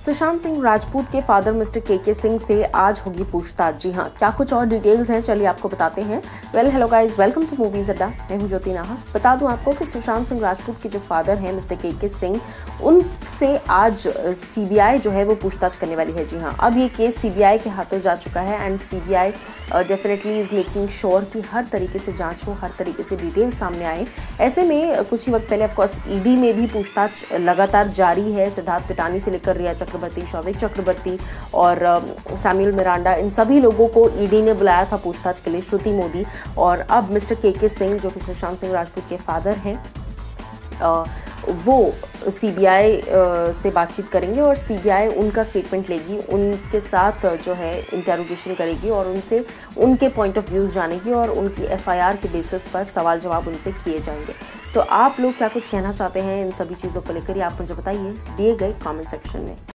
सुशांत सिंह राजपूत के father mister के सिंह से आज होगी पूछताछ। जी हाँ, क्या कुछ और डिटेल्स हैं, चलिए आपको बताते हैं। Hello guys, welcome to movies Adda. मैं हूं ज्योति नाहर। बता दूं आपको कि सुशांत सिंह राजपूत के जो फादर हैं मिस्टर के सिंह, उनसे आज सीबीआई जो है वो पूछताछ करने वाली है। जी हाँ, अब ये केस सीबीआई के हाथों जा चुका है and CBI definitely is making sure कि हर तरीके से जांच हो, हर तरीके से डिटेल सामने आए। ऐसे में कुछ ही वक्त पहले ऑफकोर्स ईडी में भी पूछताछ लगातार जारी है। सिद्धार्थ पिटानी से लेकर रिया चक्रवर्ती, शौविक चक्रवर्ती और सैमुअल मिरांडा, इन सभी लोगों को ईडी ने बुलाया था पूछताछ के लिए, श्रुति मोदी। और अब मिस्टर के सिंह जो कि सुशांत सिंह राजपूत के फादर हैं, वो सीबीआई से बातचीत करेंगे और सीबीआई उनका स्टेटमेंट लेगी, उनके साथ जो है इंटेरोगेशन करेगी और उनसे उनके पॉइंट ऑफ व्यूज़ जानेगी और उनकी एफआईआर के बेसिस पर सवाल जवाब उनसे किए जाएंगे। सो आप लोग क्या कुछ कहना चाहते हैं इन सभी चीज़ों को लेकर, आप मुझे बताइए दिए गए कमेंट सेक्शन में।